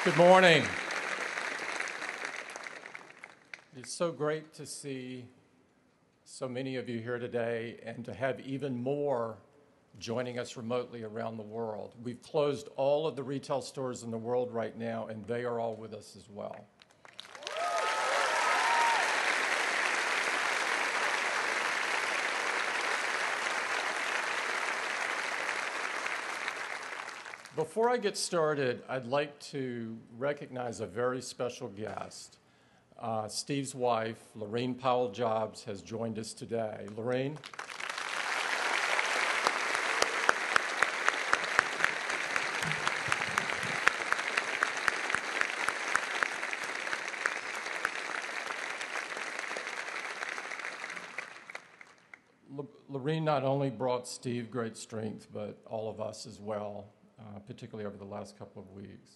Good morning. It's so great to see so many of you here today and to have even more joining us remotely around the world. We've closed all of the retail stores in the world right now, and they are all with us as well. Before I get started, I'd like to recognize a very special guest. Steve's wife, Lorraine Powell-Jobs, has joined us today. Lorraine? Lorraine not only brought Steve great strength, but all of us as well. Particularly over the last couple of weeks.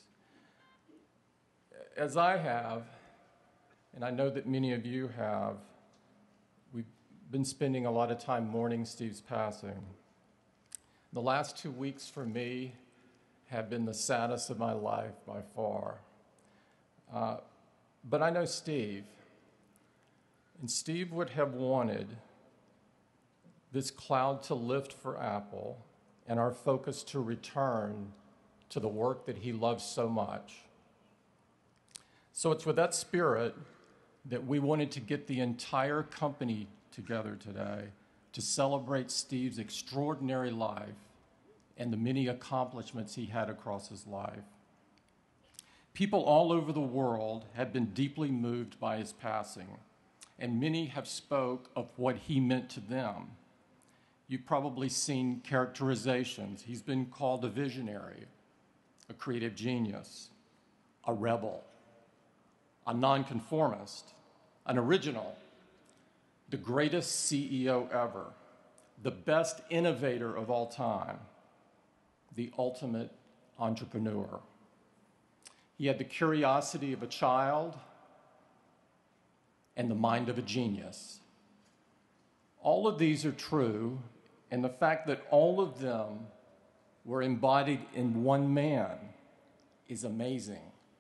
As I have, and I know that many of you have, we've been spending a lot of time mourning Steve's passing. The last 2 weeks for me have been the saddest of my life by far. But I know Steve, and Steve would have wanted this cloud to lift for Apple and our focus to return to the work that he loves so much. So it's with that spirit that we wanted to get the entire company together today to celebrate Steve's extraordinary life and the many accomplishments he had across his life. People all over the world have been deeply moved by his passing, and many have spoke of what he meant to them. You've probably seen characterizations. He's been called a visionary, a creative genius, a rebel, a nonconformist, an original, the greatest CEO ever, the best innovator of all time, the ultimate entrepreneur. He had the curiosity of a child and the mind of a genius. All of these are true, and the fact that all of them were embodied in one man is amazing.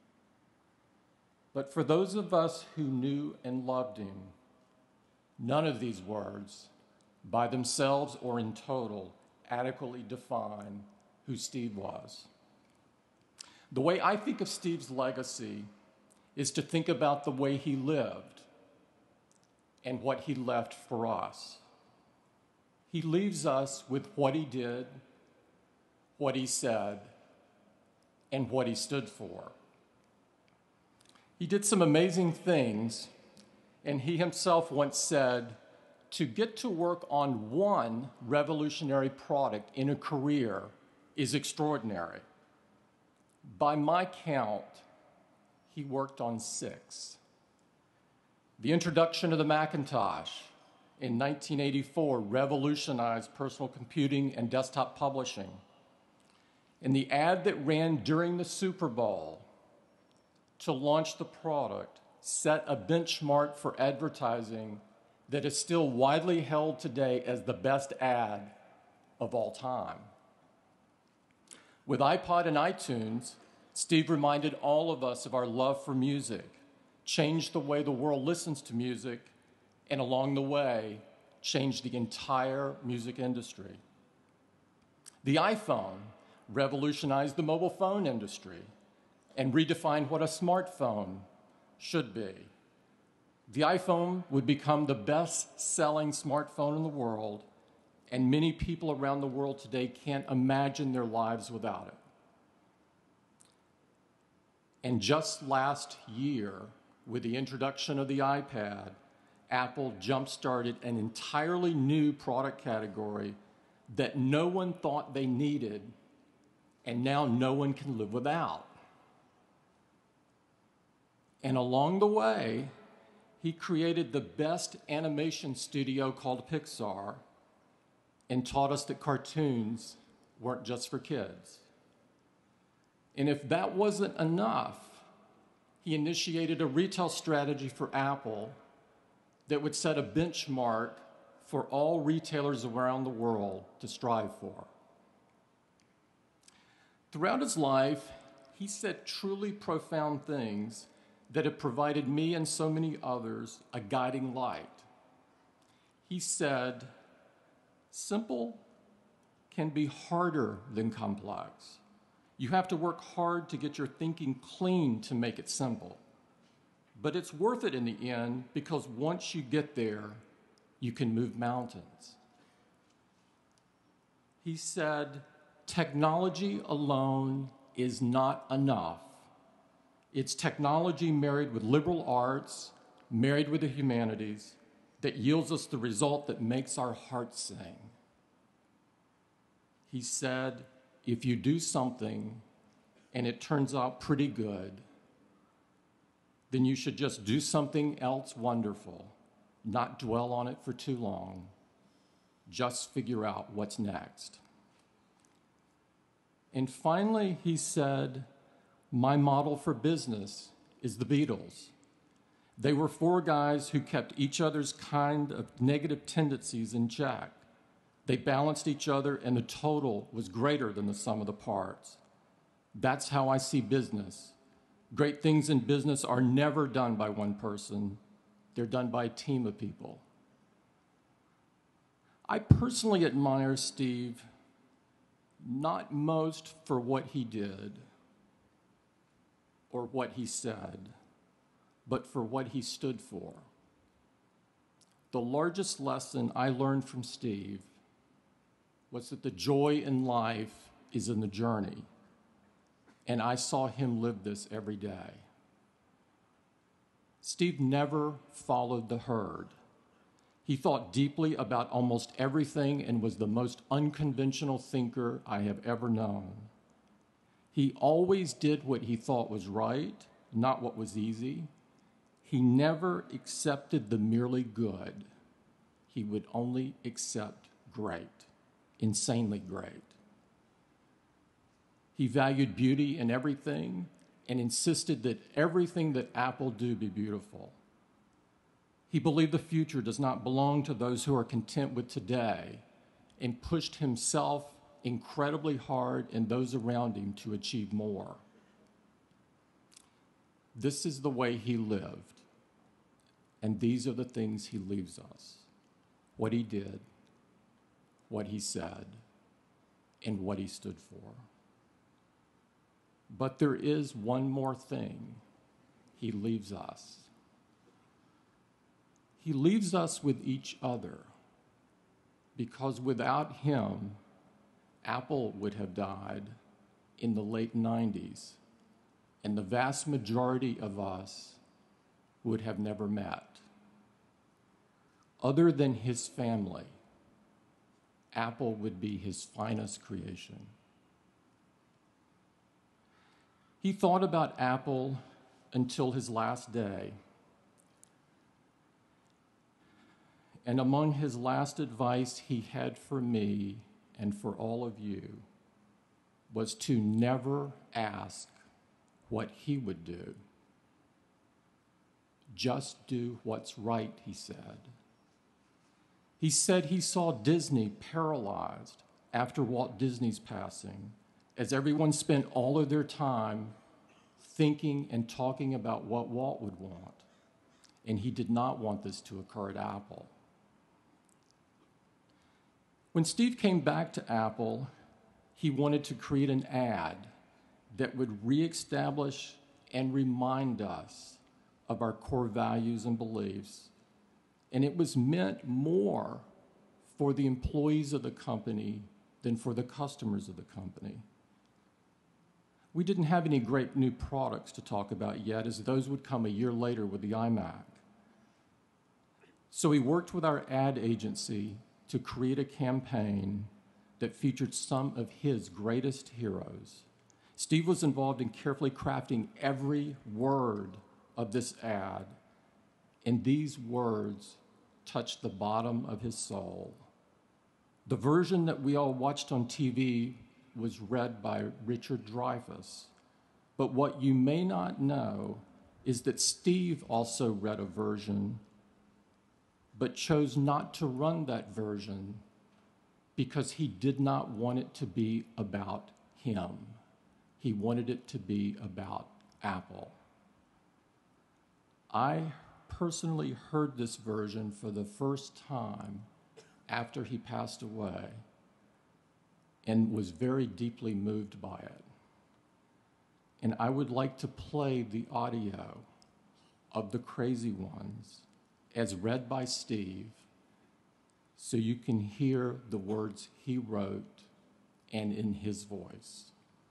But for those of us who knew and loved him, none of these words, by themselves or in total, adequately define who Steve was. The way I think of Steve's legacy is to think about the way he lived and what he left for us. He leaves us with what he did, what he said, and what he stood for. He did some amazing things, and he himself once said, to get to work on one revolutionary product in a career is extraordinary. By my count, he worked on 6. The introduction of the Macintosh in 1984 revolutionized personal computing and desktop publishing. And the ad that ran during the Super Bowl to launch the product set a benchmark for advertising that is still widely held today as the best ad of all time. With iPod and iTunes, Steve reminded all of us of our love for music, changed the way the world listens to music, and along the way, changed the entire music industry. The iPhone revolutionized the mobile phone industry and redefined what a smartphone should be. The iPhone would become the best-selling smartphone in the world, and many people around the world today can't imagine their lives without it. And just last year, with the introduction of the iPad, Apple jump-started an entirely new product category that no one thought they needed, and now no one can live without. And along the way, he created the best animation studio called Pixar and taught us that cartoons weren't just for kids. And if that wasn't enough, he initiated a retail strategy for Apple that would set a benchmark for all retailers around the world to strive for. Throughout his life, he said truly profound things that have provided me and so many others a guiding light. He said, simple can be harder than complex. You have to work hard to get your thinking clean to make it simple. But it's worth it in the end because once you get there, you can move mountains. He said, technology alone is not enough. It's technology married with liberal arts, married with the humanities, that yields us the result that makes our hearts sing. He said, if you do something and it turns out pretty good, then you should just do something else wonderful, not dwell on it for too long. Just figure out what's next. And finally, he said, my model for business is the Beatles. They were four guys who kept each other's kind of negative tendencies in check. They balanced each other, and the total was greater than the sum of the parts. That's how I see business. Great things in business are never done by one person. They're done by a team of people. I personally admire Steve, not most for what he did or what he said, but for what he stood for. The largest lesson I learned from Steve was that the joy in life is in the journey, and I saw him live this every day. Steve never followed the herd. He thought deeply about almost everything and was the most unconventional thinker I have ever known. He always did what he thought was right, not what was easy. He never accepted the merely good. He would only accept great, insanely great. He valued beauty in everything and insisted that everything that Apple do be beautiful. He believed the future does not belong to those who are content with today and pushed himself incredibly hard and those around him to achieve more. This is the way he lived, and these are the things he leaves us: what he did, what he said, and what he stood for. But there is one more thing he leaves us. He leaves us with each other, because without him, Apple would have died in the late 90s, and the vast majority of us would have never met. Other than his family, Apple would be his finest creation. He thought about Apple until his last day. And among his last advice he had for me and for all of you was to never ask what he would do. Just do what's right, he said. He said he saw Disney paralyzed after Walt Disney's passing, as everyone spent all of their time thinking and talking about what Walt would want. And he did not want this to occur at Apple. When Steve came back to Apple, he wanted to create an ad that would reestablish and remind us of our core values and beliefs. And it was meant more for the employees of the company than for the customers of the company. We didn't have any great new products to talk about yet, as those would come a year later with the iMac. So we worked with our ad agency to create a campaign that featured some of his greatest heroes. Steve was involved in carefully crafting every word of this ad, and these words touched the bottom of his soul. The version that we all watched on TV was read by Richard Dreyfuss, but what you may not know is that Steve also read a version but chose not to run that version because he did not want it to be about him. He wanted it to be about Apple. I personally heard this version for the first time after he passed away and was very deeply moved by it. And I would like to play the audio of The Crazy Ones as read by Steve so you can hear the words he wrote and in his voice.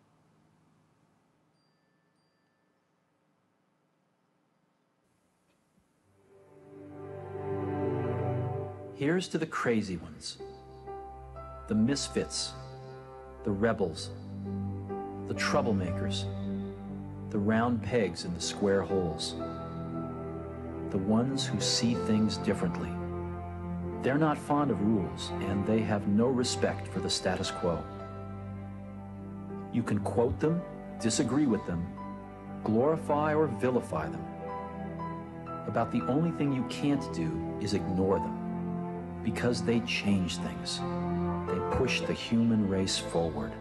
Here's to the crazy ones, the misfits, the rebels, the troublemakers, the round pegs in the square holes, the ones who see things differently. They're not fond of rules, and they have no respect for the status quo. You can quote them, disagree with them, glorify or vilify them. About the only thing you can't do is ignore them, because they change things. They push the human race forward.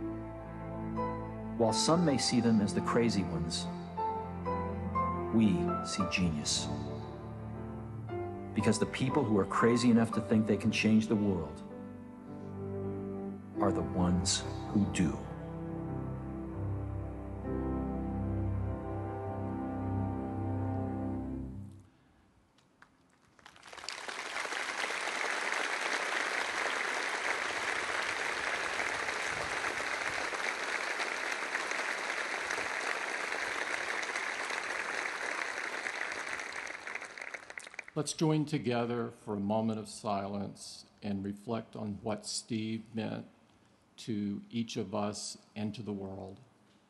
While some may see them as the crazy ones, we see genius. Because the people who are crazy enough to think they can change the world are the ones who do. Let's join together for a moment of silence and reflect on what Steve meant to each of us and to the world.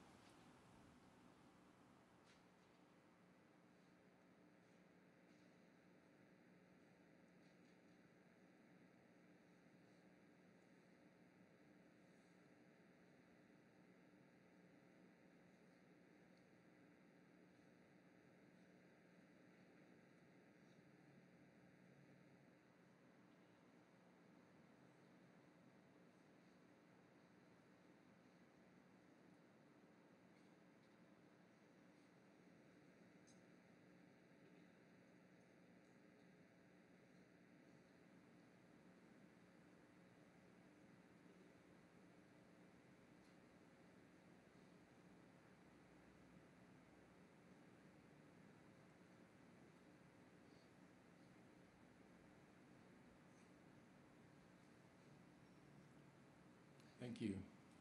Thank you.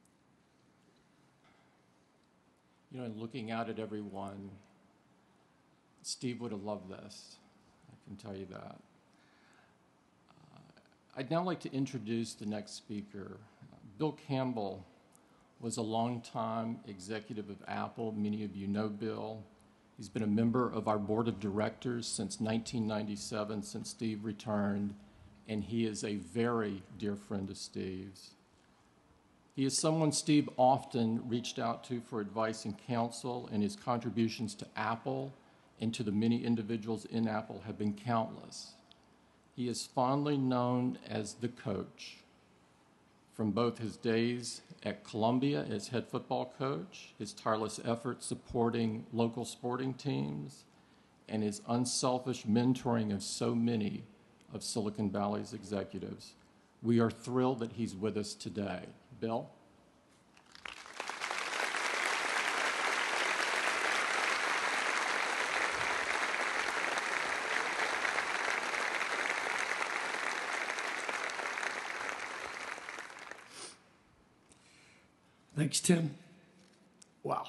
You know, looking out at everyone, Steve would have loved this. I can tell you that. I'd now like to introduce the next speaker. Bill Campbell was a longtime executive of Apple. Many of you know Bill. He's been a member of our board of directors since 1997, since Steve returned, and he is a very dear friend of Steve's. He is someone Steve often reached out to for advice and counsel, and his contributions to Apple and to the many individuals in Apple have been countless. He is fondly known as the coach, from both his days at Columbia as head football coach, his tireless efforts supporting local sporting teams, and his unselfish mentoring of so many of Silicon Valley's executives. We are thrilled that he's with us today. Bill? Thanks, Tim. Wow.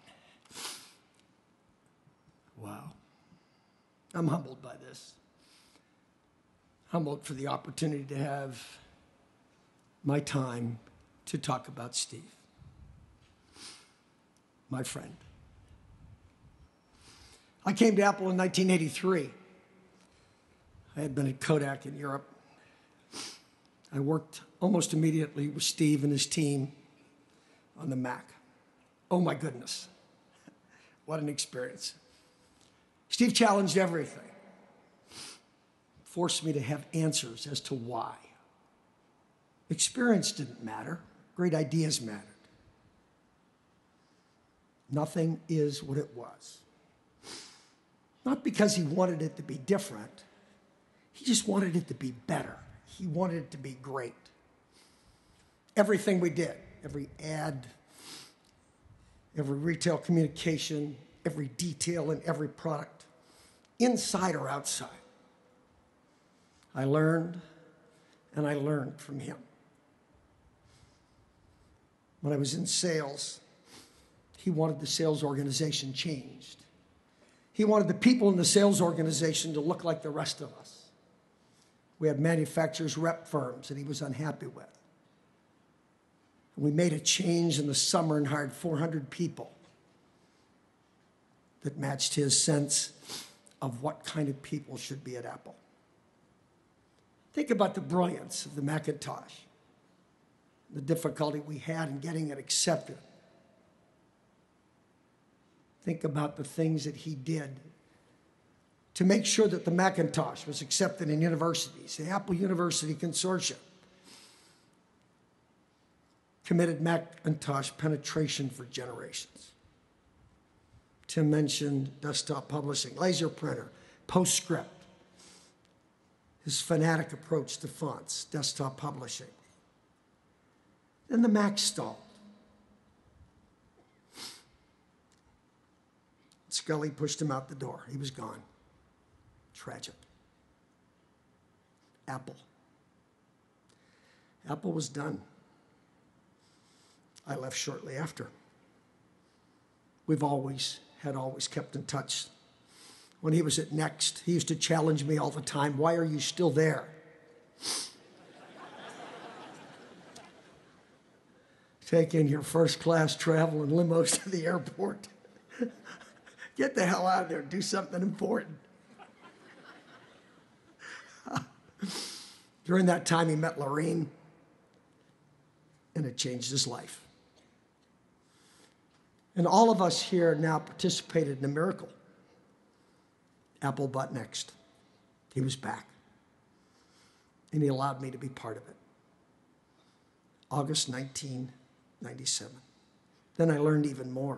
Wow. I'm humbled by this. Humbled for the opportunity to have my time to talk about Steve, my friend. I came to Apple in 1983. I had been at Kodak in Europe. I worked almost immediately with Steve and his team on the Mac. Oh my goodness, what an experience. Steve challenged everything, forced me to have answers as to why. Experience didn't matter, great ideas mattered. Nothing is what it was. Not because he wanted it to be different. He just wanted it to be better. He wanted it to be great. Everything we did, every ad, every retail communication, every detail in every product, inside or outside, I learned and I learned from him. When I was in sales, he wanted the sales organization changed. He wanted the people in the sales organization to look like the rest of us. We had manufacturers rep firms that he was unhappy with. We made a change in the summer and hired 400 people that matched his sense of what kind of people should be at Apple. Think about the brilliance of the Macintosh, the difficulty we had in getting it accepted. Think about the things that he did to make sure that the Macintosh was accepted in universities. The Apple University Consortium committed Macintosh penetration for generations. Tim mentioned desktop publishing, laser printer, PostScript, his fanatic approach to fonts, desktop publishing. Then the Mac stalled. Scully pushed him out the door. He was gone. Tragic. Apple. Apple was done. I left shortly after. We've always kept in touch. When he was at Next, he used to challenge me all the time, "Why are you still there?" Taking your first class travel and limos to the airport. Get the hell out of there, do something important. During that time, he met Lorraine, and it changed his life. And all of us here now participated in a miracle. Apple bought Next. He was back. And he allowed me to be part of it. August 1997. Then I learned even more.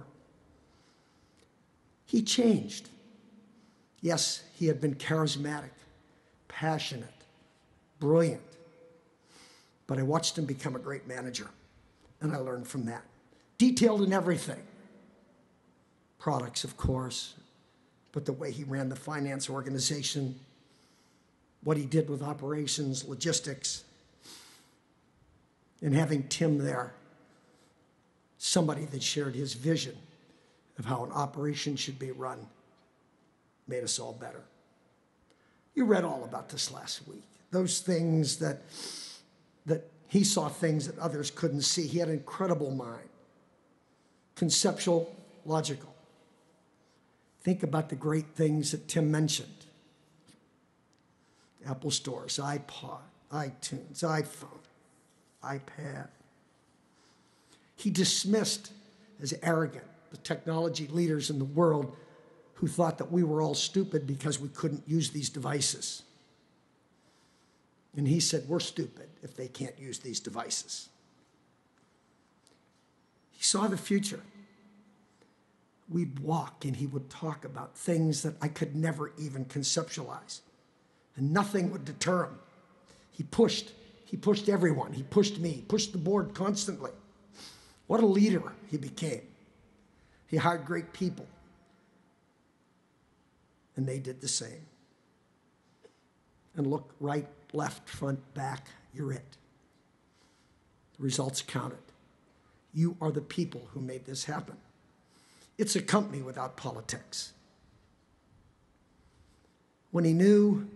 He changed. Yes, he had been charismatic, passionate, brilliant. But I watched him become a great manager, and I learned from that. Detailed in everything. Products, of course, but the way he ran the finance organization, what he did with operations, logistics, and having Tim there, somebody that shared his vision of how an operation should be run, made us all better. You read all about this last week. Those things that he saw things that others couldn't see. He had an incredible mind. Conceptual, logical. Think about the great things that Tim mentioned. Apple stores, iPod, iTunes, iPhone, iPad. He dismissed as arrogant the technology leaders in the world who thought that we were all stupid because we couldn't use these devices. And he said, we're stupid if they can't use these devices. He saw the future. We'd walk and he would talk about things that I could never even conceptualize. And nothing would deter him. He pushed everyone. He pushed me, pushed the board constantly. What a leader he became. He hired great people. And they did the same. And look, right, left, front, back, you're it. The results counted. You are the people who made this happen. It's a company without politics. When he knew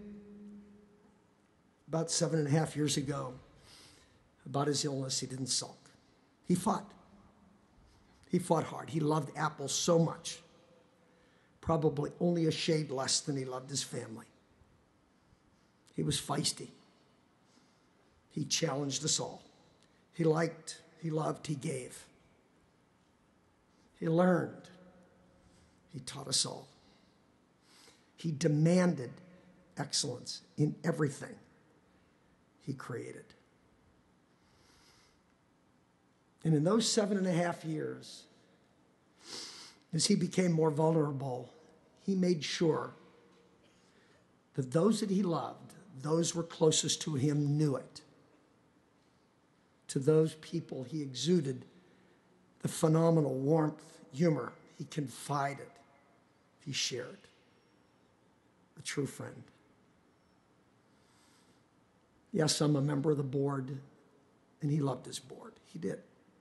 about 7.5 years ago about his illness, he didn't sulk. He fought. He fought hard. He loved Apple so much, probably only a shade less than he loved his family. He was feisty. He challenged us all. He liked, he loved, he gave. He learned. He taught us all. He demanded excellence in everything he created. And in those 7.5 years, As he became more vulnerable, he made sure that those that he loved, those were closest to him, knew it. To those people, he exuded the phenomenal warmth, humor. He confided, he shared. A true friend. Yes, I'm a member of the board, and he loved his board. He did.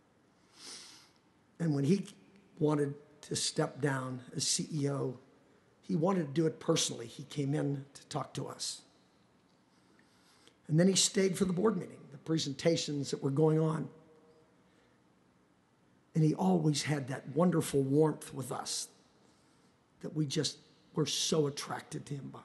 And when he wanted to step down as CEO, he wanted to do it personally. He came in to talk to us. And then he stayed for the board meeting, the presentations that were going on. And he always had that wonderful warmth with us that we just were so attracted to him by.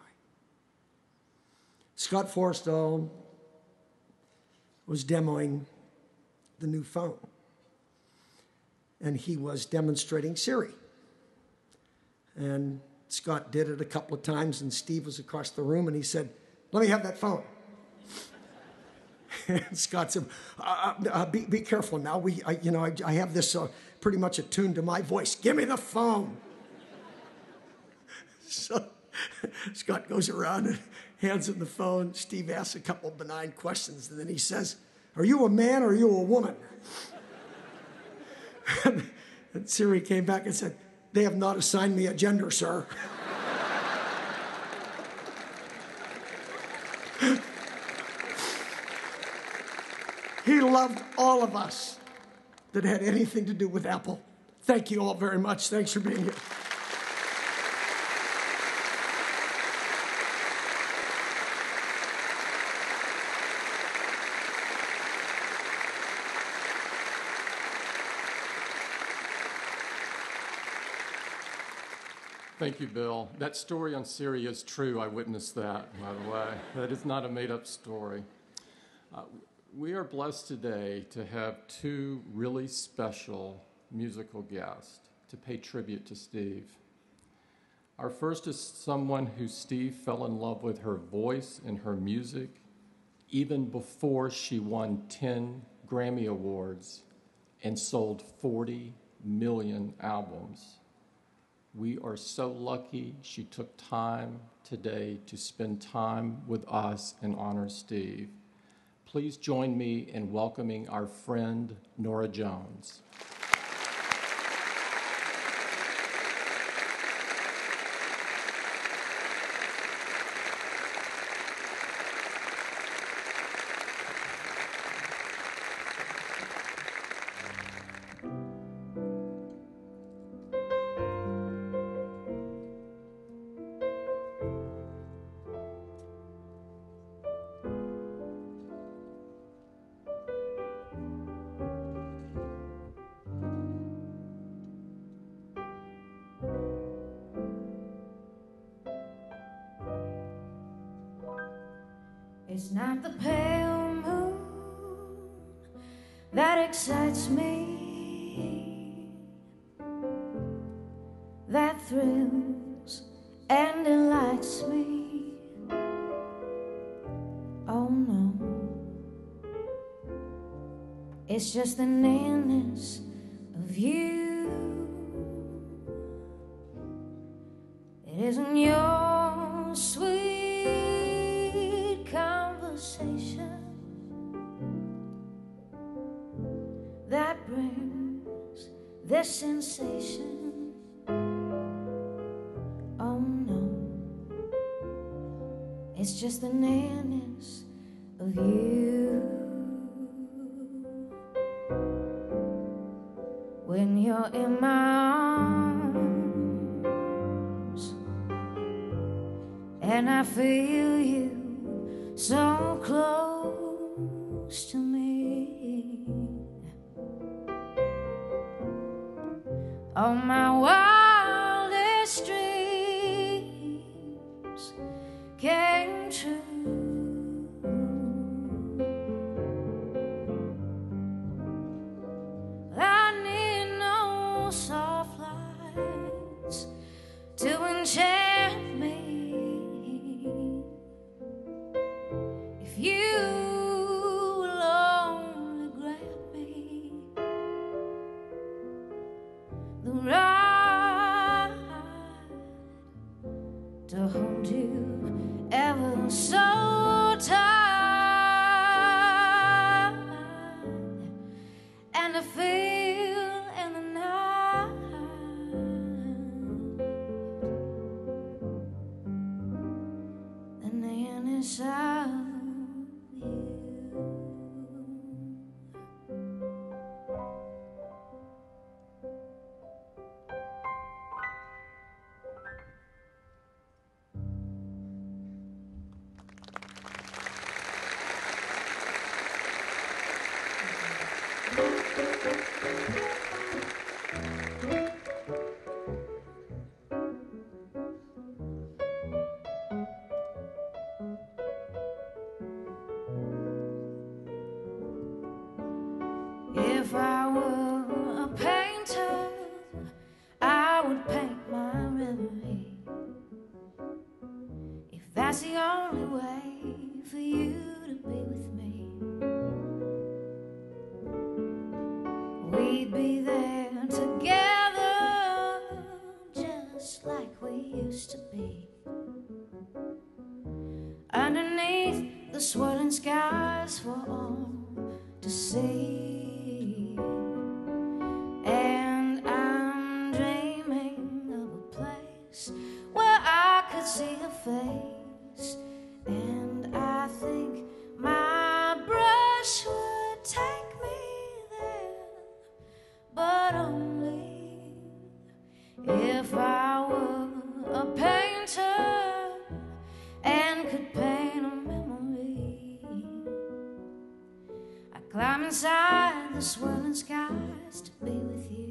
Scott Forstall was demoing the new phone. And he was demonstrating Siri. And Scott did it a couple of times, and Steve was across the room, and he said, "Let me have that phone." And Scott said, be careful now. I have this pretty much attuned to my voice. Give me the phone." So Scott goes around and hands him the phone. Steve asks a couple of benign questions, and then he says, "Are you a man or are you a woman?" And Siri came back and said, "They have not assigned me a gender, sir." He loved all of us that had anything to do with Apple. Thank you all very much. Thanks for being here. Thank you, Bill. That story on Siri is true. I witnessed that, by the way. That is not a made-up story. We are blessed today to have two really special musical guests to pay tribute to Steve. Our first is someone who Steve fell in love with her voice and her music even before she won 10 Grammy Awards and sold 40 million albums. We are so lucky she took time today to spend time with us and honor Steve. Please join me in welcoming our friend, Nora Jones. It's not the pale moon that excites me, that thrills and delights me. Oh no, it's just the nearness of you. It isn't your sweet conversation that brings this sensation. Oh no, it's just the nearness of you. When you're in my arms and I feel you so close to me, all my wildest dreams came true. I need no soft lights to enchant me. You will only grant me the right ever so tired, and I feel in the night the nearness of you. If I were a painter, I would paint my memory. If that's the only way for you to be with me, we'd be there together, just like we used to be, underneath the swirling skies for all to see. And I'm dreaming of a place where I could see her face, and I think my brush would take me there, but only if I were a painter and could paint a memory. I'd climb inside the swirling skies to be with you.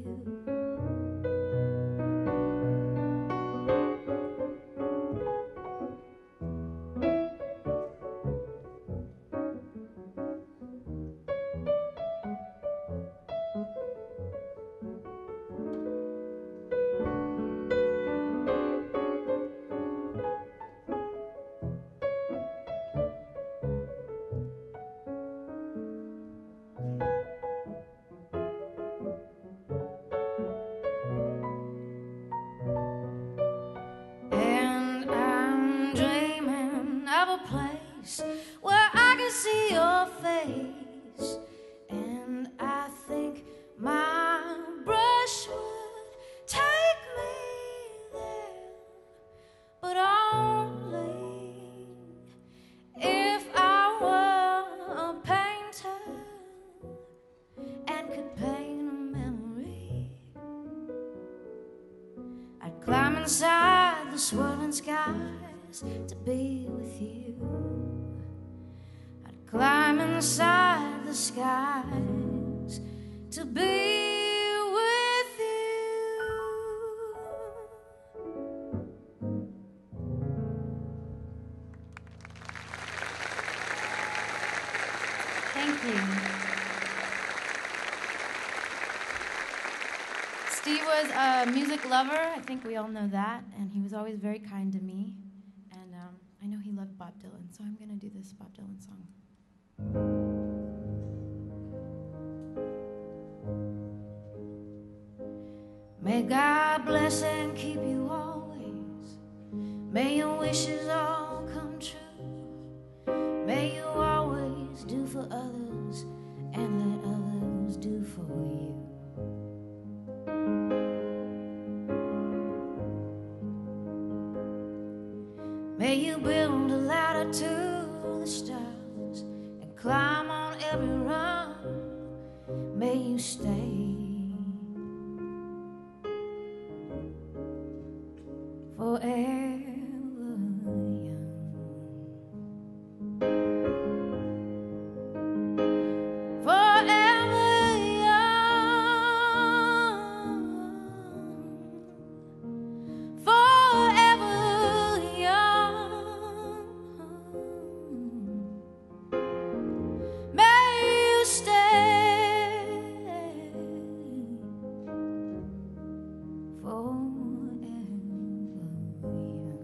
And I'm dreaming of a place where I can see your face, and I think my brush would take me there, but only if I were a painter and could paint a memory. I'd climb inside the swirling skies to be with you. I'd climb inside the skies to be with you. Thank you. Steve was a music lover. I think we all know that. And he was always very kind to me. And I know he loved Bob Dylan, so I'm going to do this Bob Dylan song. May God bless and keep you always. May your wishes all come true. May you always do for others and let others do for you. May you build a ladder to the stars and climb on every rung. May you stay forever young. Forever young. Forever young. May you stay forever young.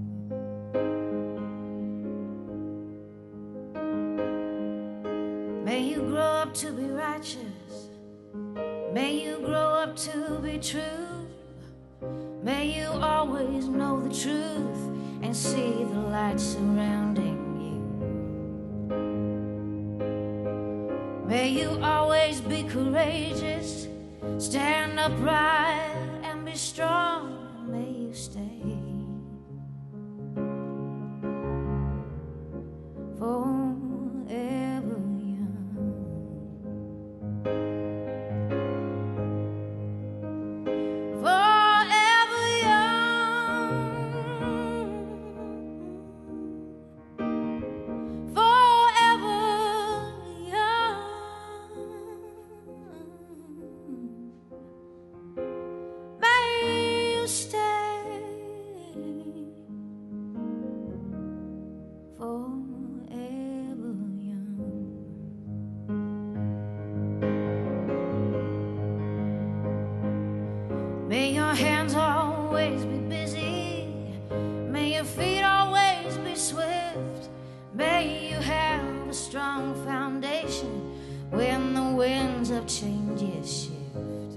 May you grow up to be righteous. May you grow up to be true. May you always know the truth and see the light surrounding you. May you always be courageous, stand upright and be strong. May you stay forever young. Forever young. Forever young. May you stay forever young. May your hands always be busy, may your feet always be swift, may you have a strong foundation when the winds of change shift.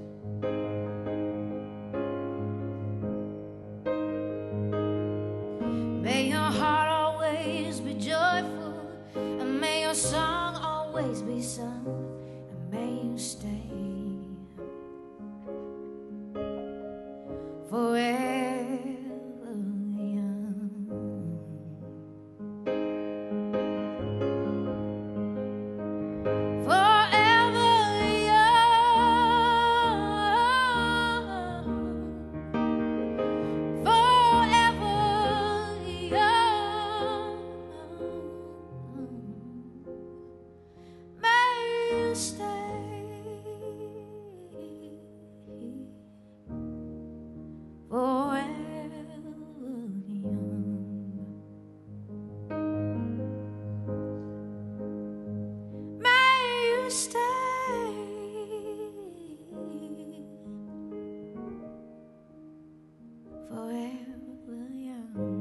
May your heart always be joyful, and may your song always be sung, and may you stay forever young. Forever young. Forever young. May you stay forever young. May you stay forever young.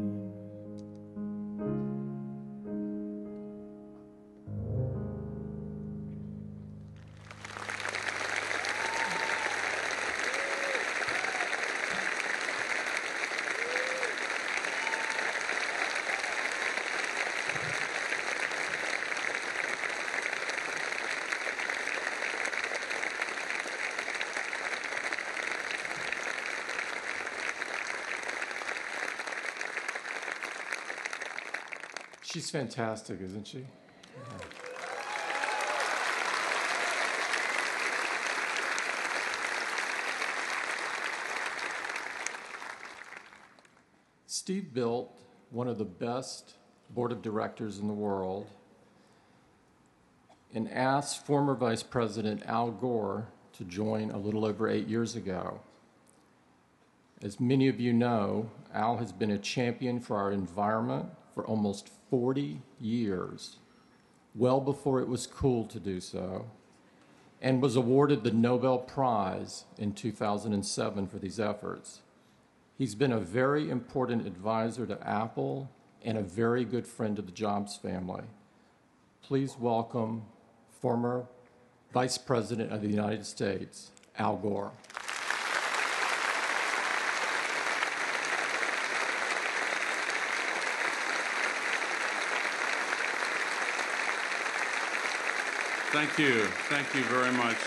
She's fantastic, isn't she? Steve built one of the best board of directors in the world and asked former Vice President Al Gore to join a little over 8 years ago. As many of you know, Al has been a champion for our environment for almost 40 years, well before it was cool to do so, and was awarded the Nobel Prize in 2007 for these efforts. He's been a very important advisor to Apple and a very good friend to the Jobs family. Please welcome former Vice President of the United States, Al Gore. Thank you. Thank you very much.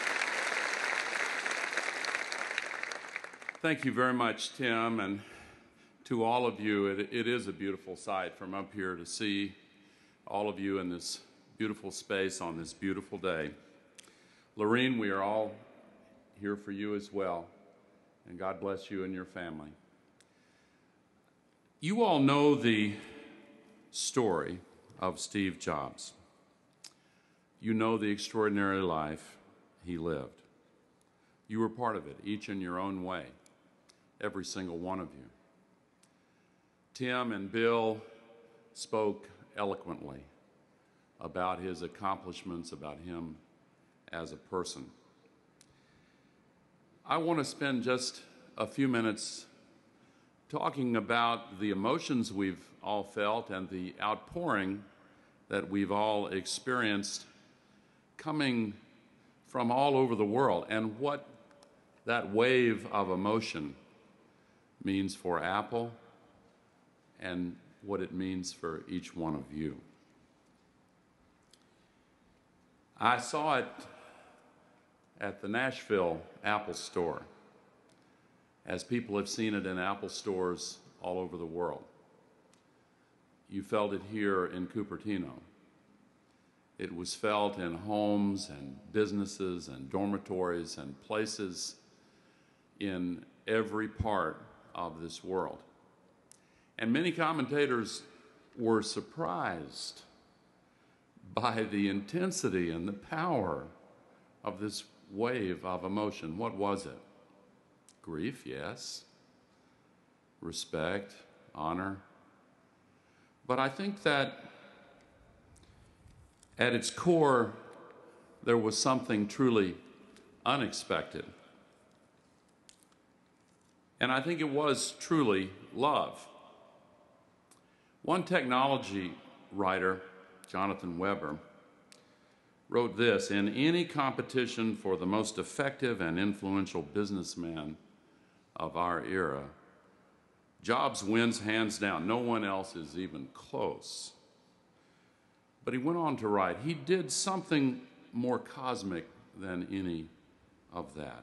Thank you very much, Tim, and to all of you. It is a beautiful sight from up here to see all of you in this beautiful space on this beautiful day. Lorene, we are all here for you as well, and God bless you and your family. You all know the story of Steve Jobs. You know the extraordinary life he lived. You were part of it, each in your own way, every single one of you. Tim and Bill spoke eloquently about his accomplishments, about him as a person. I want to spend just a few minutes talking about the emotions we've all felt and the outpouring that we've all experienced coming from all over the world, and what that wave of emotion means for Apple and what it means for each one of you. I saw it at the Nashville Apple Store, as people have seen it in Apple stores all over the world. You felt it here in Cupertino. It was felt in homes and businesses and dormitories and places in every part of this world. And many commentators were surprised by the intensity and the power of this wave of emotion. What was it? Grief, yes. Respect, honor. But I think that at its core, there was something truly unexpected. And I think it was truly love. One technology writer, Jonathan Weber, wrote this: "In any competition for the most effective and influential businessman of our era, Jobs wins hands down. No one else is even close." But he went on to write, he did something more cosmic than any of that.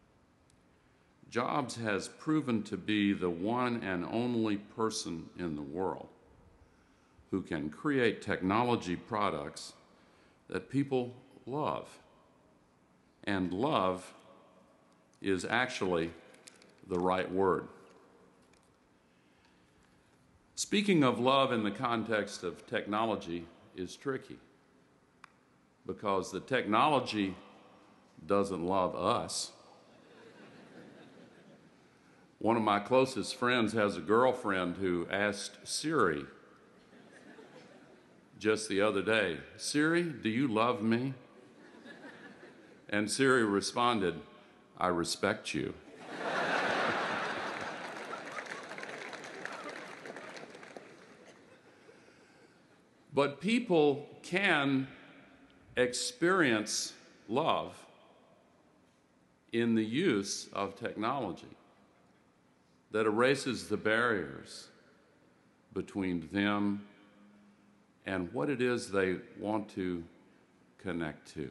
Jobs has proven to be the one and only person in the world who can create technology products that people love. And love is actually the right word. Speaking of love in the context of technology is tricky, because the technology doesn't love us. One of my closest friends has a girlfriend who asked Siri just the other day, "Siri, do you love me?" And Siri responded, "I respect you." But people can experience love in the use of technology that erases the barriers between them and what it is they want to connect to.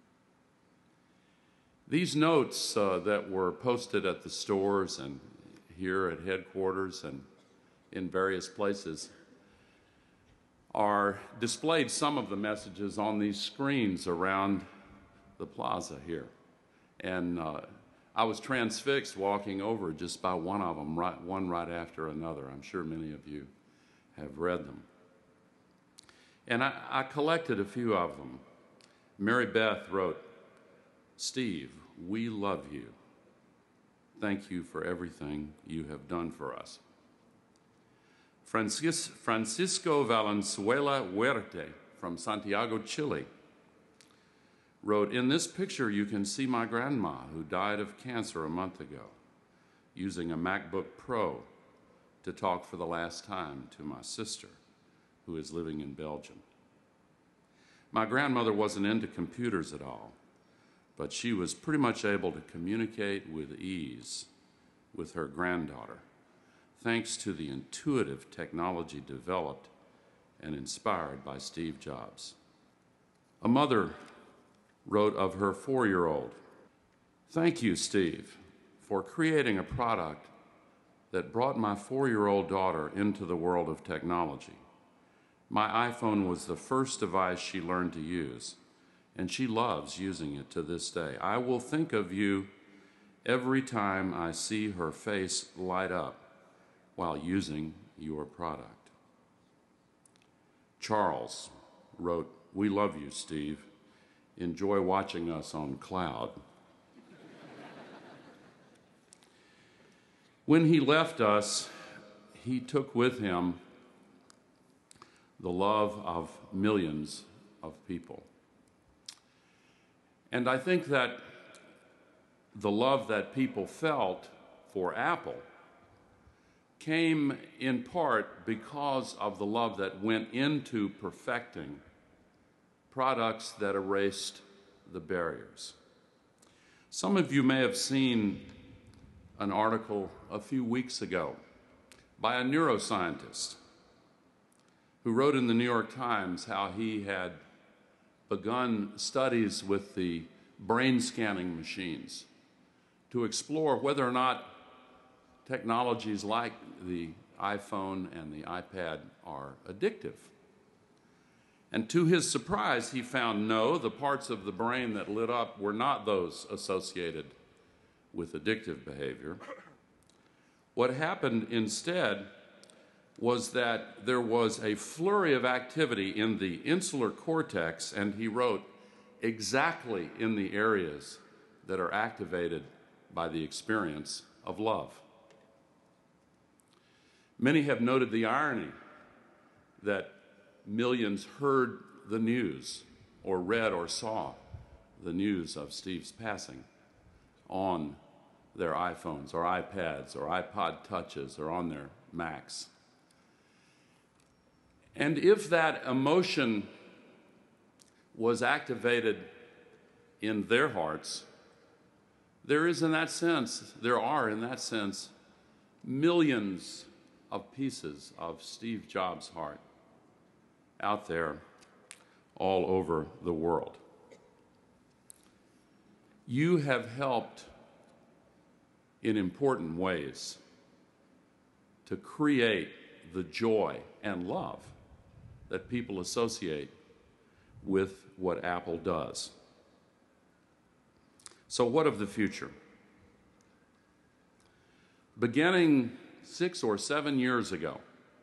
These notes that were posted at the stores and here at headquarters and in various places are displayed, some of the messages, on these screens around the plaza here. And I was transfixed walking over just by one of them, one right after another. I'm sure many of you have read them. And I collected a few of them. Mary Beth wrote, "Steve, we love you. Thank you for everything you have done for us." Francisco Valenzuela Huerte from Santiago, Chile, wrote, "In this picture you can see my grandma, who died of cancer a month ago, using a MacBook Pro to talk for the last time to my sister, who is living in Belgium. My grandmother wasn't into computers at all, but she was pretty much able to communicate with ease with her granddaughter, thanks to the intuitive technology developed and inspired by Steve Jobs." A mother wrote of her 4-year-old, "Thank you, Steve, for creating a product that brought my 4-year-old daughter into the world of technology. My iPhone was the first device she learned to use, and she loves using it to this day. I will think of you every time I see her face light up while using your product." Charles wrote, "We love you, Steve. Enjoy watching us on cloud." When he left us, he took with him the love of millions of people. And I think that the love that people felt for Apple came in part because of the love that went into perfecting products that erased the barriers. Some of you may have seen an article a few weeks ago by a neuroscientist who wrote in the New York Times how he had begun studies with the brain scanning machines to explore whether or not technologies like the iPhone and the iPad are addictive. And to his surprise, he found no, the parts of the brain that lit up were not those associated with addictive behavior. What happened instead was that there was a flurry of activity in the insular cortex, and he wrote, exactly in the areas that are activated by the experience of love. Many have noted the irony that millions heard the news or read or saw the news of Steve's passing on their iPhones or iPads or iPod Touches or on their Macs. And if that emotion was activated in their hearts, there are in that sense millions of pieces of Steve Jobs' heart out there all over the world. You have helped in important ways to create the joy and love that people associate with what Apple does. So what of the future? Beginning 6 or 7 years ago,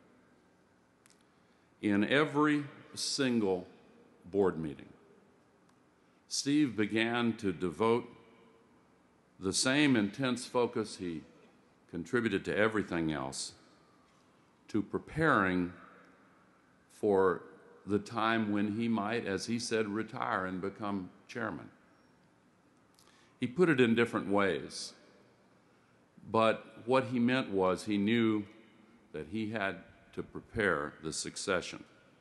in every single board meeting, Steve began to devote the same intense focus he contributed to everything else to preparing for the time when he might, as he said, retire and become chairman. He put it in different ways, but what he meant was he knew that he had to prepare the succession.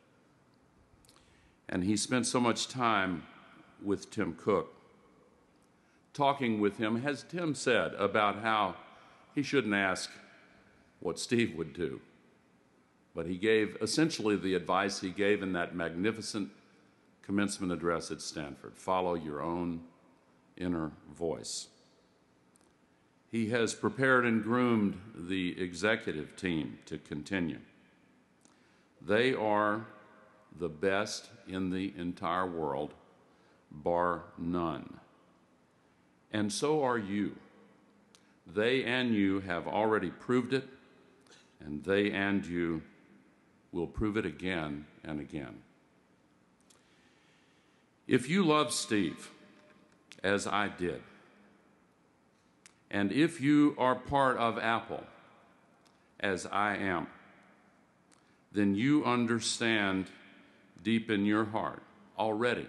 And he spent so much time with Tim Cook, talking with him, as Tim said, about how he shouldn't ask what Steve would do. But he gave essentially the advice he gave in that magnificent commencement address at Stanford: follow your own inner voice. He has prepared and groomed the executive team to continue. They are the best in the entire world, bar none. And so are you. They and you have already proved it, and they and you will prove it again and again. If you love Steve, as I did, and if you are part of Apple, as I am, then you understand deep in your heart already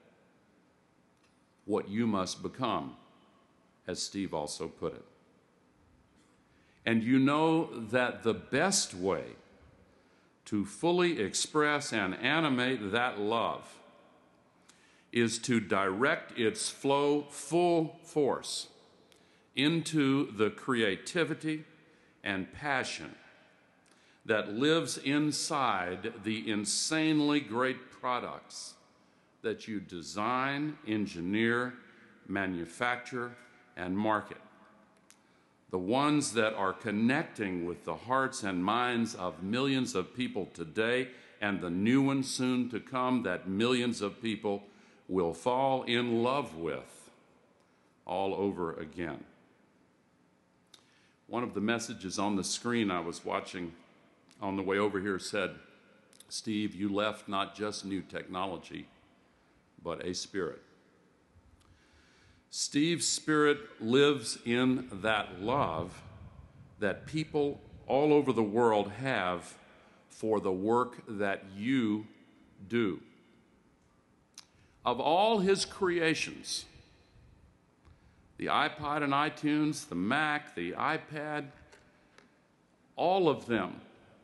what you must become, as Steve also put it. And you know that the best way to fully express and animate that love is to direct its flow full force into the creativity and passion that lives inside the insanely great products that you design, engineer, manufacture, and market. The ones that are connecting with the hearts and minds of millions of people today, and the new ones soon to come that millions of people will fall in love with all over again. One of the messages on the screen I was watching on the way over here said, "Steve, you left not just new technology, but a spirit." Steve's spirit lives in that love that people all over the world have for the work that you do. Of all his creations, the iPod and iTunes, the Mac, the iPad, all of them,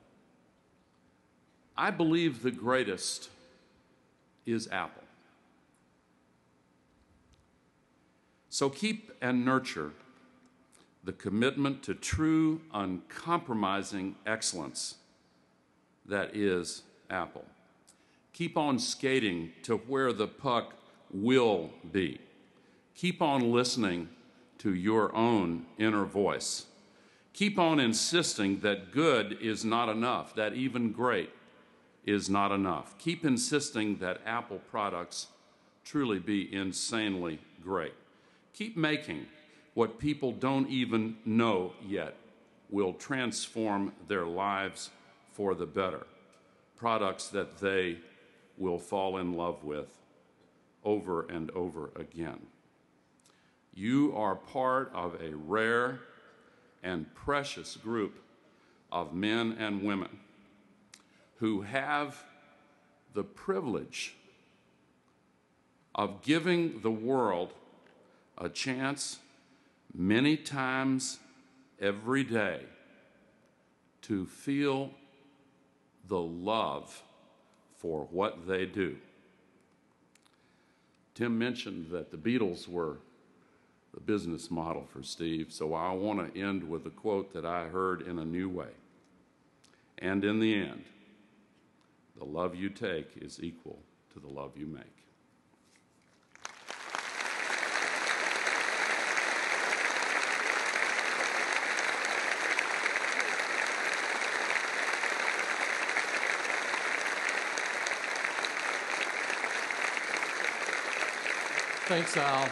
I believe the greatest is Apple. So keep and nurture the commitment to true, uncompromising excellence that is Apple. Keep on skating to where the puck will be. Keep on listening to your own inner voice. Keep on insisting that good is not enough, that even great is not enough. Keep insisting that Apple products truly be insanely great. Keep making what people don't even know yet will transform their lives for the better. Products that they will fall in love with over and over again. You are part of a rare and precious group of men and women who have the privilege of giving the world a chance many times every day to feel the love for what they do. Tim mentioned that the Beatles were the business model for Steve, so I want to end with a quote that I heard in a new way. And in the end, the love you take is equal to the love you make. Thanks, Al.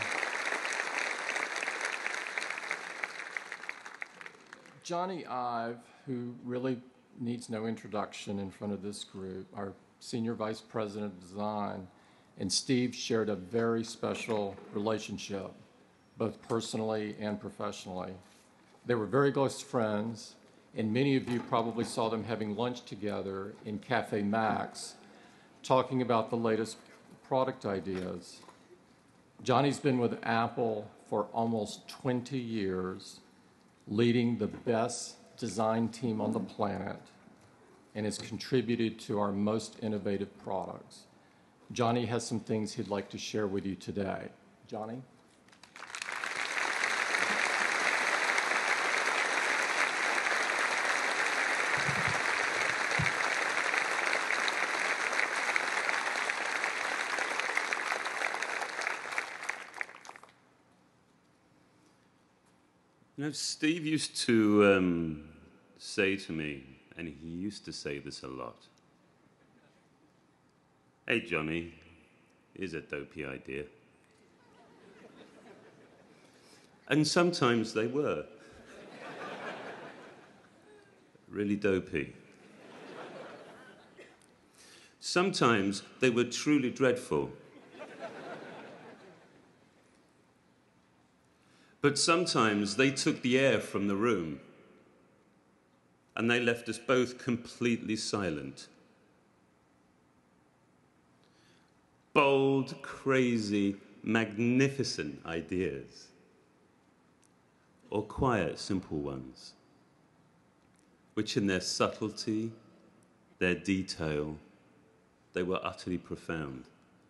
Johnny Ive, who really needs no introduction in front of this group, our Senior Vice President of Design, and Steve shared a very special relationship, both personally and professionally. They were very close friends, and many of you probably saw them having lunch together in Cafe Max, talking about the latest product ideas. Johnny's been with Apple for almost 20 years, leading the best design team on the planet, and has contributed to our most innovative products. Johnny has some things he'd like to share with you today. Johnny? You know, Steve used to say to me, and he used to say this a lot, "Hey, Johnny, here's a dopey idea." And sometimes they were. Really dopey. Sometimes they were truly dreadful. But sometimes they took the air from the room and they left us both completely silent. Bold, crazy, magnificent ideas, or quiet, simple ones, which in their subtlety, their detail, they were utterly profound.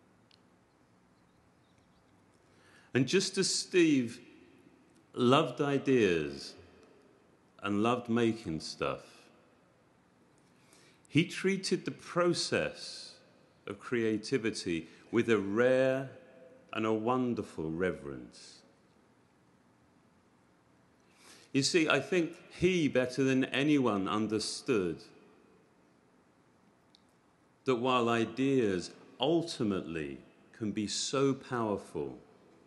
And just as Steve loved ideas and loved making stuff, he treated the process of creativity with a rare and a wonderful reverence. You see, I think he, better than anyone, understood that while ideas ultimately can be so powerful,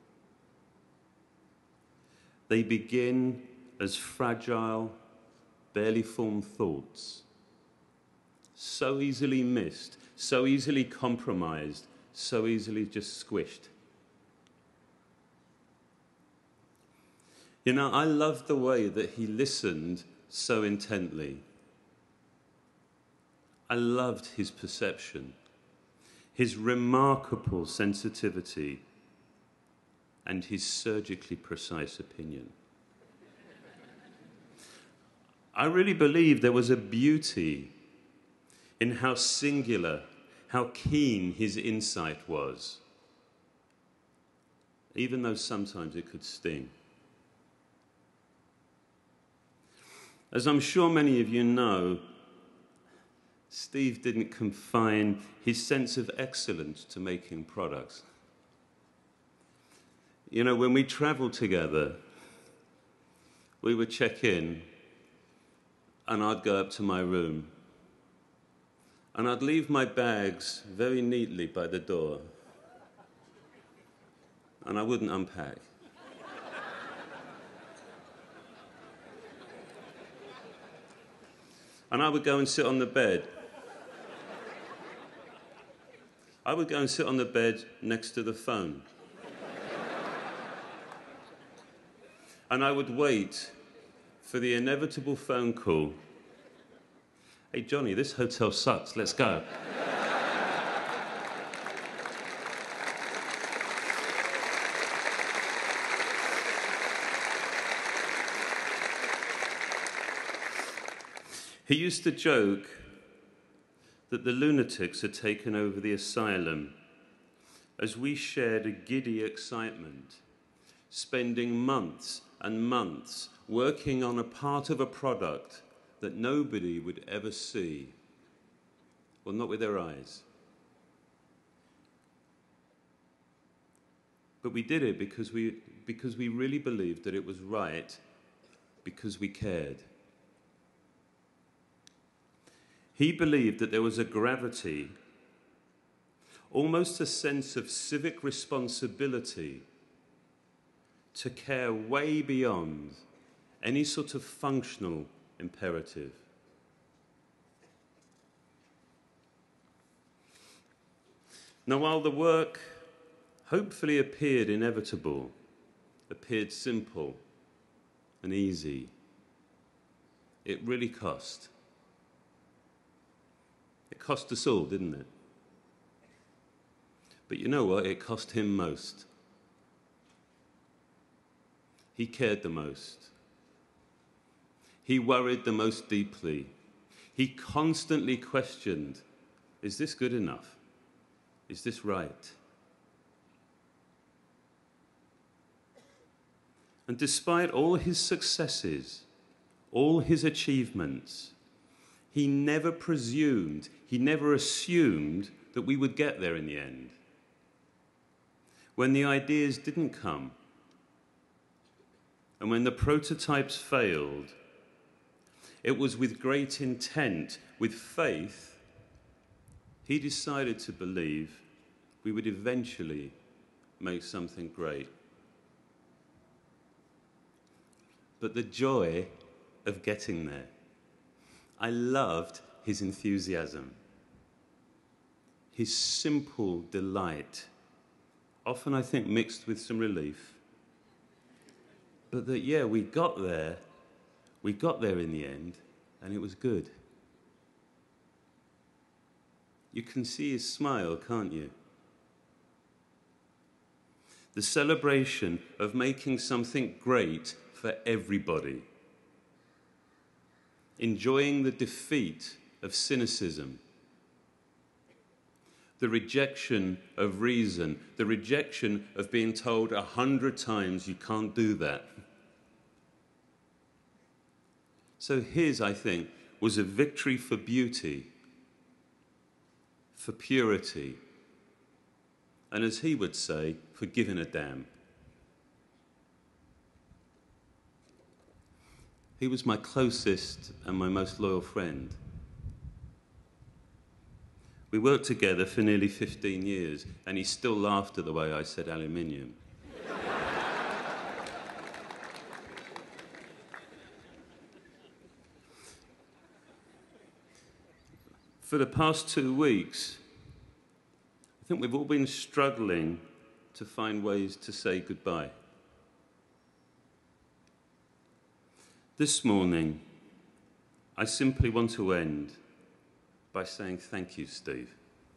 they begin as fragile, barely formed thoughts, so easily missed, so easily compromised, so easily just squished. You know, I loved the way that he listened so intently. I loved his perception, his remarkable sensitivity, and his surgically precise opinion. I really believe there was a beauty in how singular, how keen his insight was, even though sometimes it could sting. As I'm sure many of you know, Steve didn't confine his sense of excellence to making products. You know, when we traveled together, we would check in, and I'd go up to my room, and I'd leave my bags very neatly by the door, and I wouldn't unpack. And I would go and sit on the bed. I would go and sit on the bed next to the phone. And I would wait for the inevitable phone call. Hey, Johnny, this hotel sucks. Let's go. He used to joke that the lunatics had taken over the asylum as we shared a giddy excitement, spending months and months working on a part of a product that nobody would ever see. Well, not with their eyes. But we did it because we really believed that it was right, because we cared. He believed that there was a gravity, almost a sense of civic responsibility, to care way beyond any sort of functional imperative. Now, while the work hopefully appeared inevitable, appeared simple and easy, it really cost. It cost us all, didn't it? But you know what? It cost him most. He cared the most. He worried the most deeply. He constantly questioned, is this good enough? Is this right? And despite all his successes, all his achievements, he never presumed, he never assumed that we would get there in the end. When the ideas didn't come, and when the prototypes failed, it was with great intent, with faith, he decided to believe we would eventually make something great. But the joy of getting there, I loved his enthusiasm, his simple delight, often I think mixed with some relief. But that, yeah, we got there in the end, and it was good. You can see his smile, can't you? The celebration of making something great for everybody. Enjoying the defeat of cynicism, the rejection of reason, the rejection of being told 100 times you can't do that. So his, I think, was a victory for beauty, for purity, and as he would say, for giving a damn. He was my closest and my most loyal friend. We worked together for nearly 15 years, and he still laughed at the way I said aluminium. For the past 2 weeks, I think we've all been struggling to find ways to say goodbye. This morning, I simply want to end by saying thank you, Steve.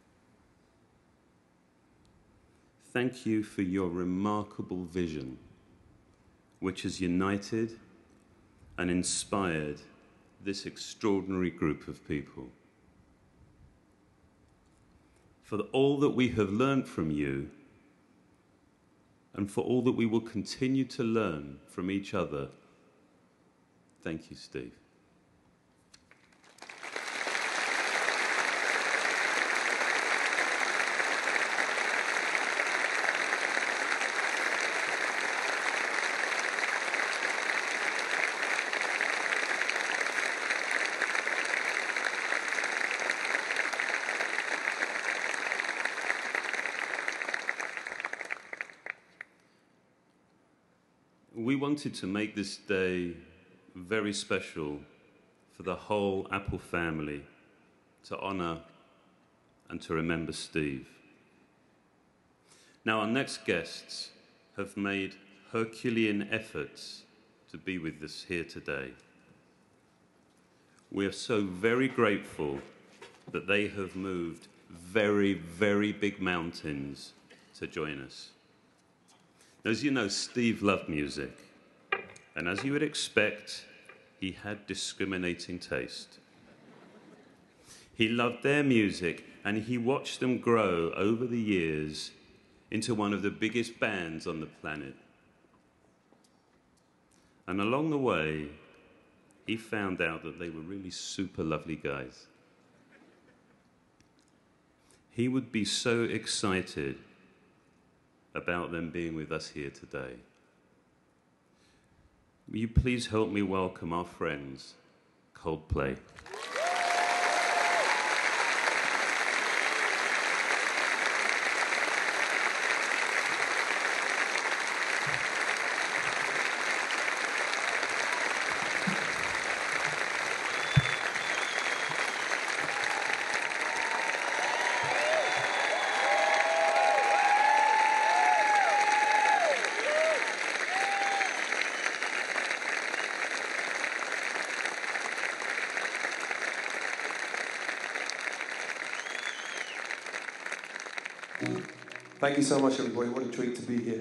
Thank you for your remarkable vision, which has united and inspired this extraordinary group of people. For all that we have learned from you, and for all that we will continue to learn from each other, thank you, Steve. we wanted to make this day very special for the whole Apple family, to honor and to remember Steve. Now, our next guests have made Herculean efforts to be with us here today. We are so very grateful that they have moved very, very big mountains to join us. As you know, Steve loved music, and as you would expect, he had discriminating taste. He loved their music, and he watched them grow over the years into one of the biggest bands on the planet. And along the way, he found out that they were really super lovely guys. He would be so excited about them being with us here today. Will you please help me welcome our friends, Coldplay. Thank you so much, everybody. What a treat to be here.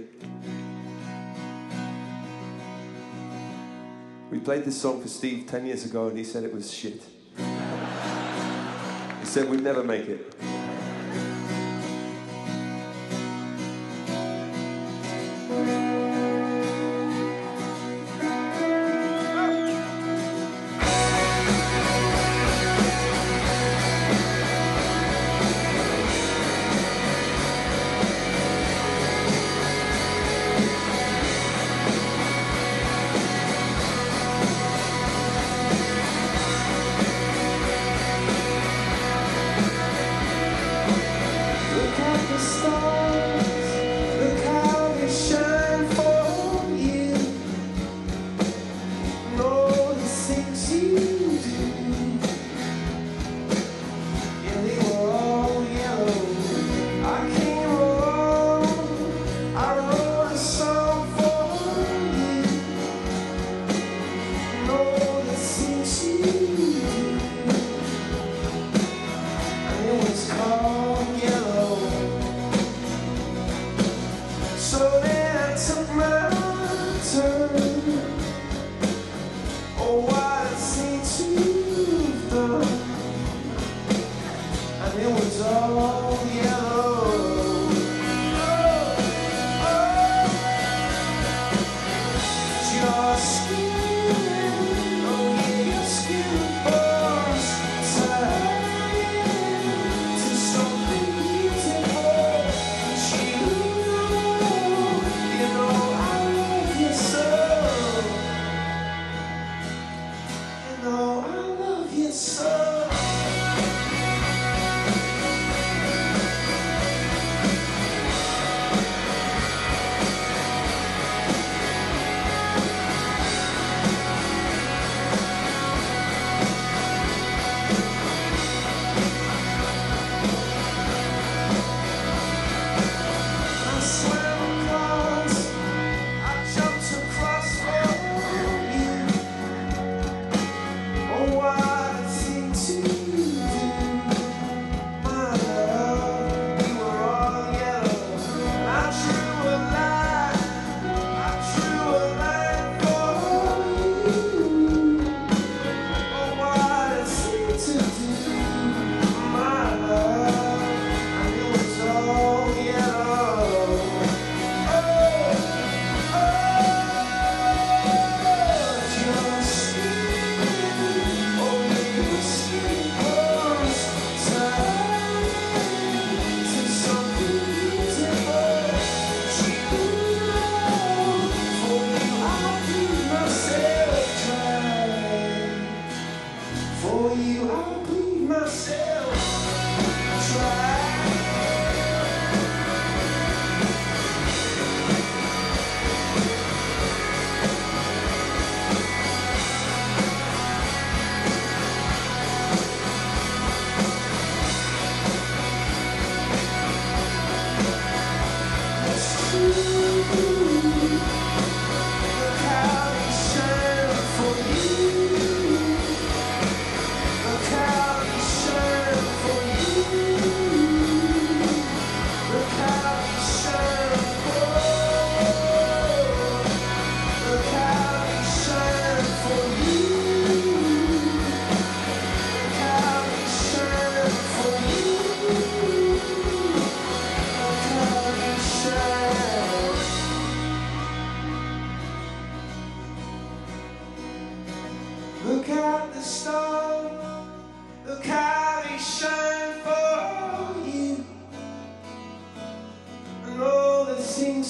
We played this song for Steve 10 years ago, and he said it was shit. He said we'd never make it.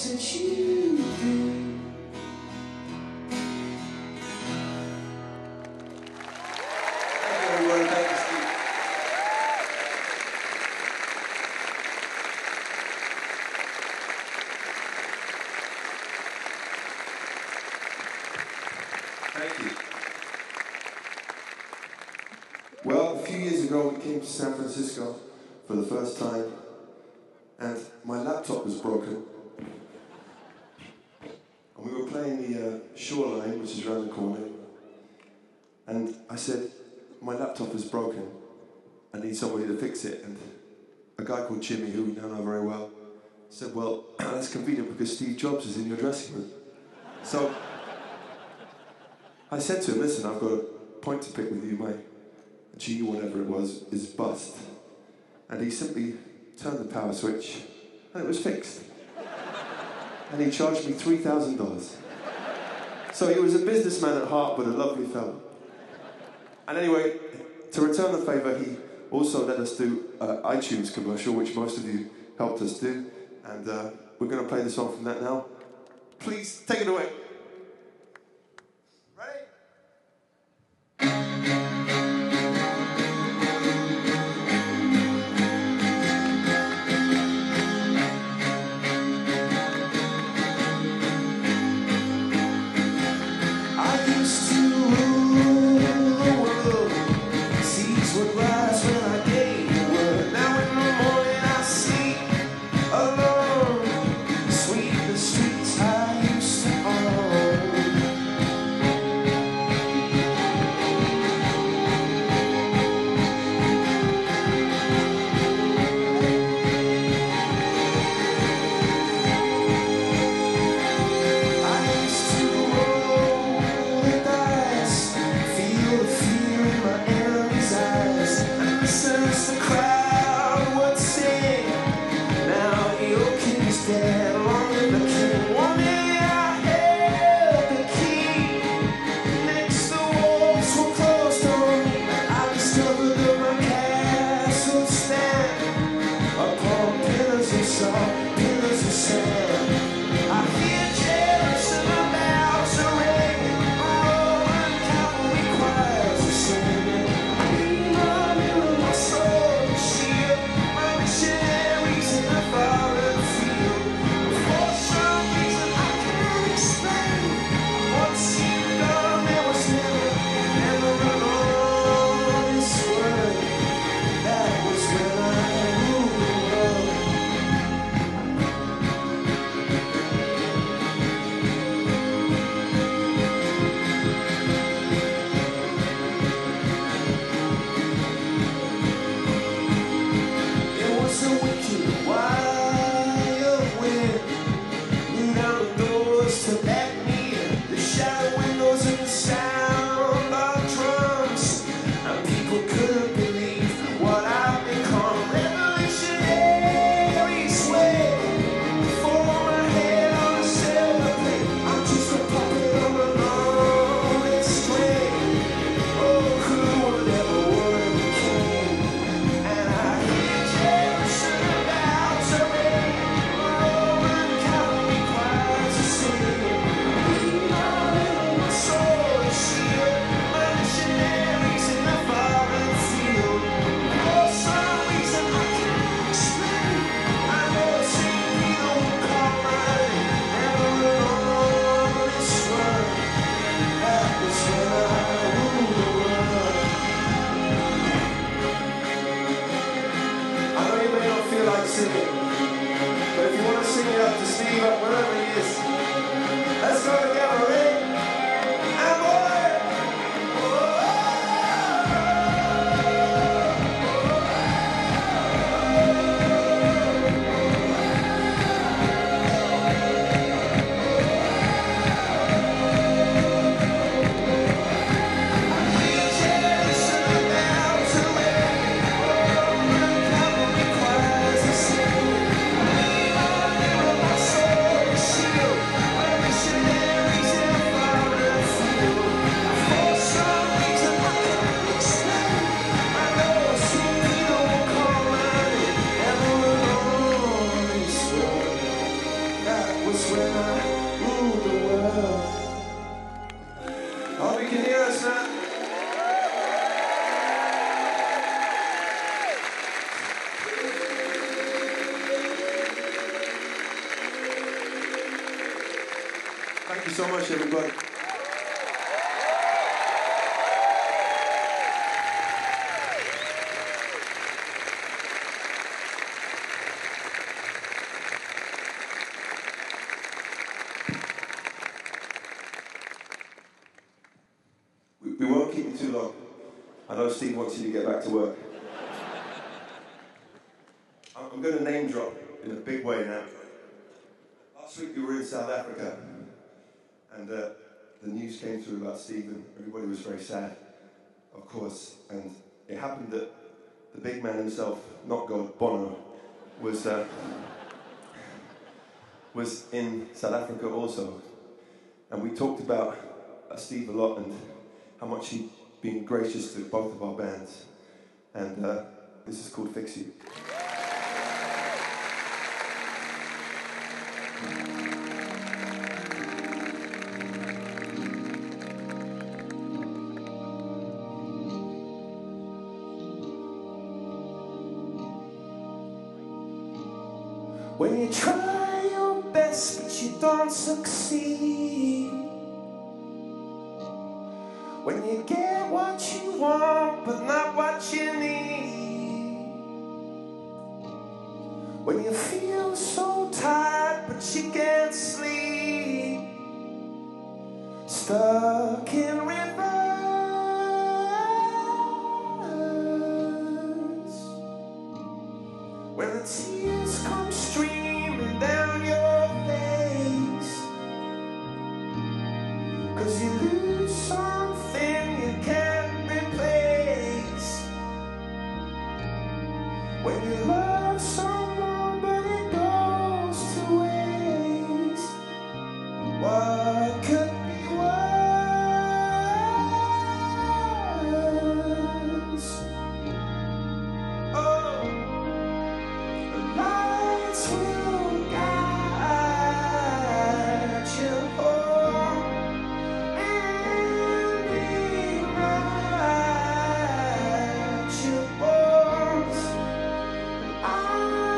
things that you do. Thank you, everyone. Thank you, Steve. Thank you. Well, a few years ago, we came to San Francisco for the first time, and my laptop was broken. And we were playing the Shoreline, which is around the corner. And I said, my laptop is broken. I need somebody to fix it. And a guy called Jimmy, who we now know very well, said, well, that's convenient because Steve Jobs is in your dressing room. So I said to him, listen, I've got a point to pick with you. My G, whatever it was, is bust. And he simply turned the power switch, and it was fixed. And he charged me $3,000. So he was a businessman at heart, but a lovely fellow. And anyway, to return the favour, he also let us do an iTunes commercial, which most of you helped us do. And we're going to play the song from that now. Please, take it away. Thank you so much, everybody. We won't keep you too long. I know Steve wants you to get back to work. I'm going to name drop in a big way now. Last week we were in South Africa, and the news came through about Steve, and everybody was very sad, of course. And it happened that the big man himself, not God, Bono, was in South Africa also. And we talked about Steve a lot and how much he'd been gracious to both of our bands. And this is called Fix You. When you try your best but you don't succeed, when you get what you want but not what you need, when you feel so tired but you can't sleep, stuck in reverse, when the tears come streaming down your face, 'cause you lose something you can't replace, when you love someone but it goes to waste, what could be worse? Oh, the lights will guide you home and rewrite your bones. I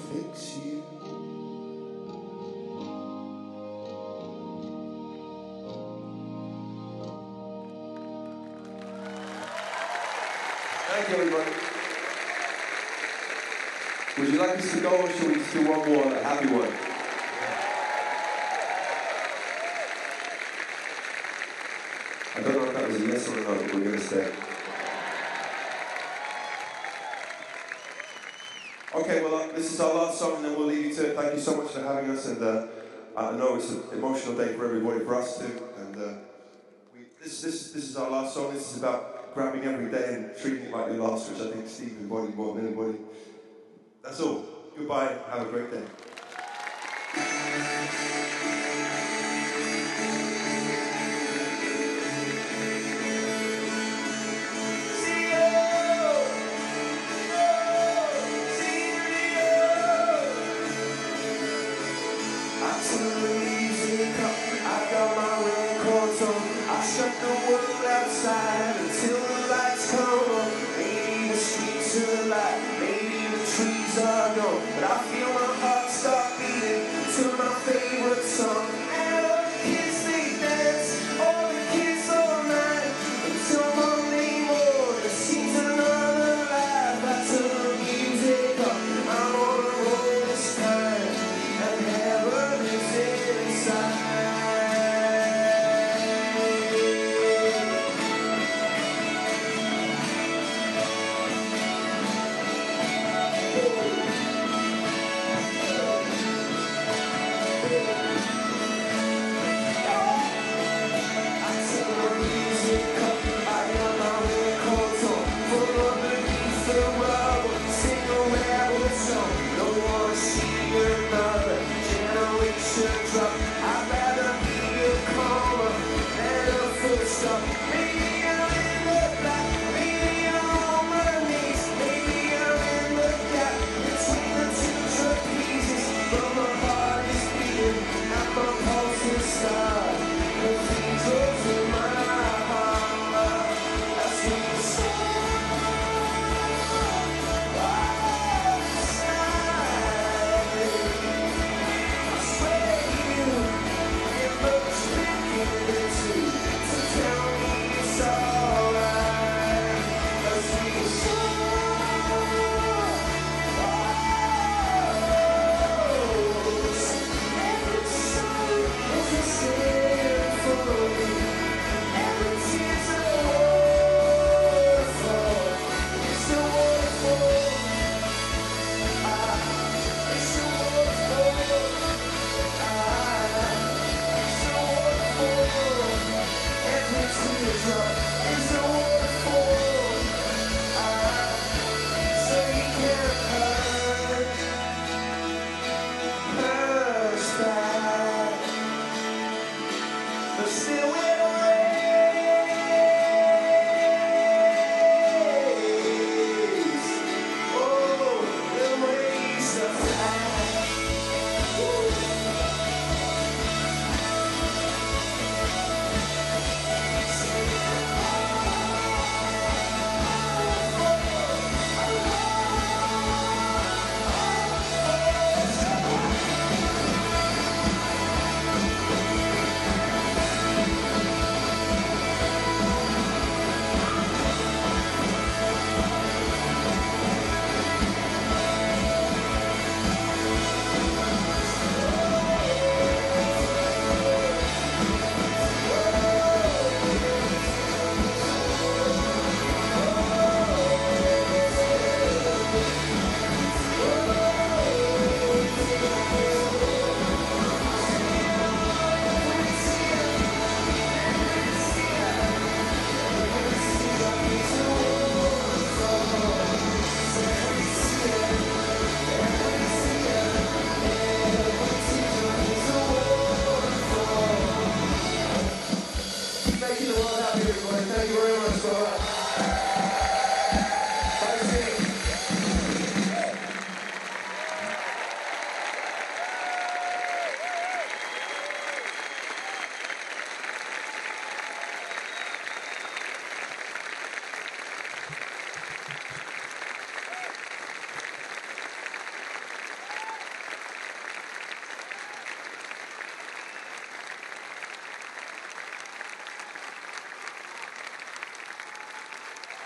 fix you. Thank you, everybody. Would you like us to go, or should we just do one more, a happy one? I don't know if that was a yes or a no, but we're going to stay. Okay, well, this is our last song, and then we'll leave you to it. Thank you so much for having us, and I know it's an emotional day for everybody, for us too, and this is our last song. This is about grabbing every day and treating it like your last, which I think Steve embodied more than anybody. That's all. Goodbye. Have a great day. Shut the world outside until the lights come on. Maybe the streets are alive, maybe the trees are gone, but I feel my heart start beating to my favorite song. And all the kids they dance, all the kids all night until Monday morning. It seems another life. I turn the music up, I'm on a roll this time, and heaven is inside.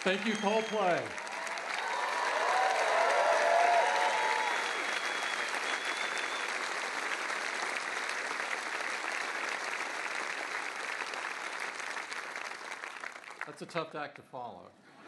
Thank you, Coldplay. That's a tough act to follow.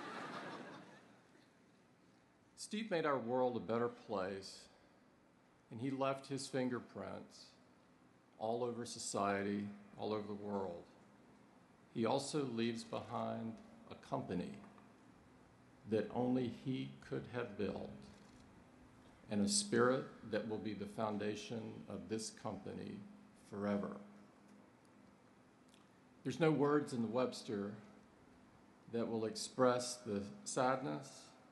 Steve made our world a better place, and he left his fingerprints all over society, all over the world. He also leaves behind a company that only he could have built, and a spirit that will be the foundation of this company forever. There's no words in the Webster that will express the sadness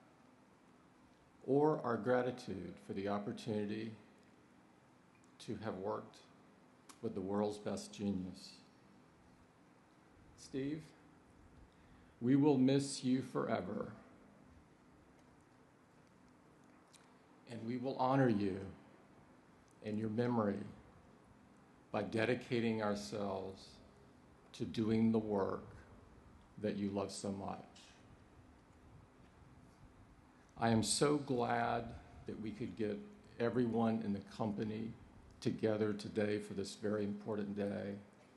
or our gratitude for the opportunity to have worked with the world's best genius. Steve, we will miss you forever, and we will honor you and your memory by dedicating ourselves to doing the work that you love so much. I am so glad that we could get everyone in the company together today for this very important day.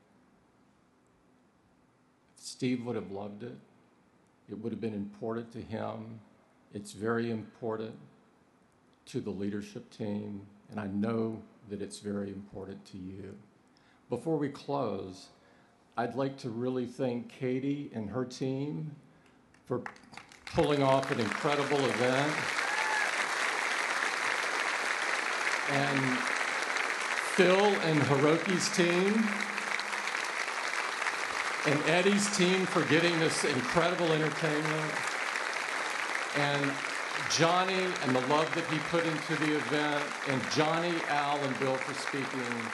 Steve would have loved it. It would have been important to him. It's very important to the leadership team, and I know that it's very important to you. Before we close, I'd like to really thank Katie and her team for pulling off an incredible event. And Phil and Hiroki's team, and Eddie's team for getting this incredible entertainment, and Johnny and the love that he put into the event, and Johnny, Al, and Bill for speaking.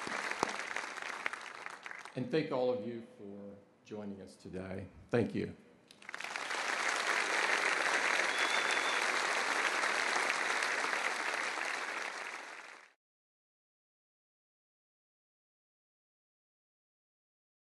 And thank all of you for joining us today. Thank you.